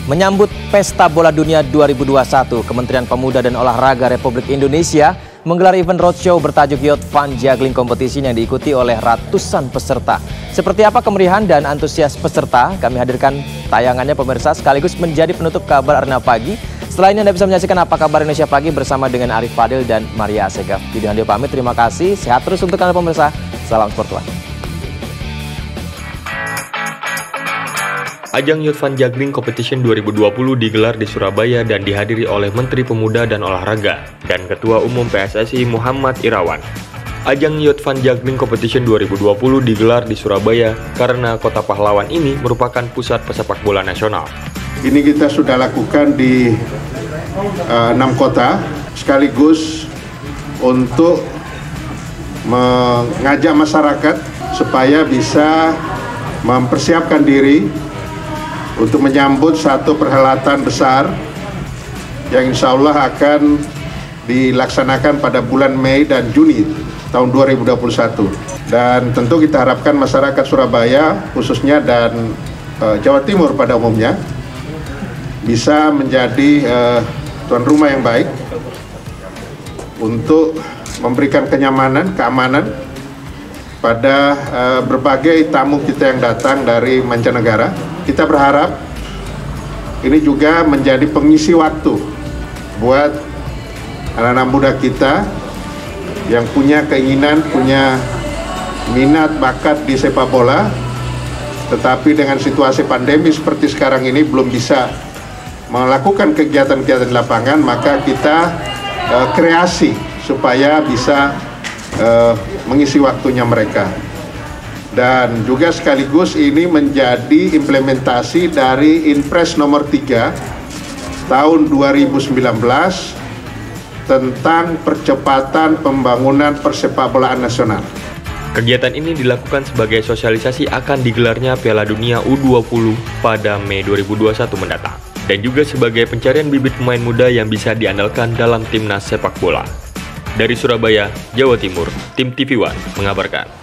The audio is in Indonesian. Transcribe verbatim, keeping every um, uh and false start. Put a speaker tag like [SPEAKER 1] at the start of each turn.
[SPEAKER 1] Menyambut Pesta Bola Dunia dua ribu dua puluh satu, Kementerian Pemuda dan Olahraga Republik Indonesia menggelar event roadshow bertajuk Youth Fun Juggling Competition yang diikuti oleh ratusan peserta. Seperti apa kemeriahan dan antusias peserta? Kami hadirkan tayangannya pemirsa sekaligus menjadi penutup kabar Arena Pagi. Setelah ini Anda bisa menyaksikan Apa Kabar Indonesia Pagi bersama dengan Arif Fadil dan Maria Asegaf. Video Handio pamit, terima kasih. Sehat terus untuk Anda pemirsa. Salam Sport One.
[SPEAKER 2] Ajang Youth Fun Juggling Competition dua ribu dua puluh digelar di Surabaya dan dihadiri oleh Menteri Pemuda dan Olahraga dan Ketua Umum P S S I Muhammad Irawan. Ajang Youth Fun Juggling Competition dua ribu dua puluh digelar di Surabaya karena Kota Pahlawan ini merupakan pusat pesepak bola nasional.
[SPEAKER 3] Ini kita sudah lakukan di uh, enam kota, sekaligus untuk mengajak masyarakat supaya bisa mempersiapkan diri untuk menyambut satu perhelatan besar yang insya Allah akan dilaksanakan pada bulan Mei dan Juni tahun dua ribu dua puluh satu. Dan tentu kita harapkan masyarakat Surabaya khususnya dan uh, Jawa Timur pada umumnya bisa menjadi uh, tuan rumah yang baik untuk memberikan kenyamanan, keamanan pada uh, berbagai tamu kita yang datang dari mancanegara. Kita berharap ini juga menjadi pengisi waktu buat anak-anak muda kita yang punya keinginan, punya minat, bakat di sepak bola, tetapi dengan situasi pandemi seperti sekarang ini belum bisa melakukan kegiatan-kegiatan di lapangan, maka kita uh, kreasi supaya bisa uh, mengisi waktunya mereka. Dan juga sekaligus ini menjadi implementasi dari Inpres nomor tiga tahun dua ribu sembilan belas tentang percepatan pembangunan persepakbolaan nasional.
[SPEAKER 2] Kegiatan ini dilakukan sebagai sosialisasi akan digelarnya Piala Dunia U dua puluh pada Mei dua ribu dua puluh satu mendatang, dan juga sebagai pencarian bibit pemain muda yang bisa diandalkan dalam timnas sepak bola. Dari Surabaya, Jawa Timur, tim T V One mengabarkan.